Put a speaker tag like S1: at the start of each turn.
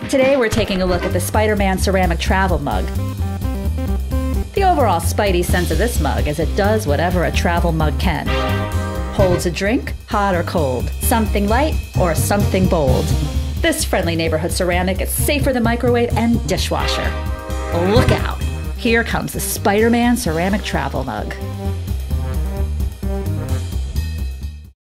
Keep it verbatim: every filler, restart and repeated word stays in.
S1: Today we're taking a look at the Spiderman ceramic travel mug. The overall Spidey sense of this mug is it does whatever a travel mug can. Holds a drink, hot or cold, something light or something bold. This friendly neighborhood ceramic is safe for the microwave and dishwasher. Look out! Here comes the Spiderman ceramic travel mug.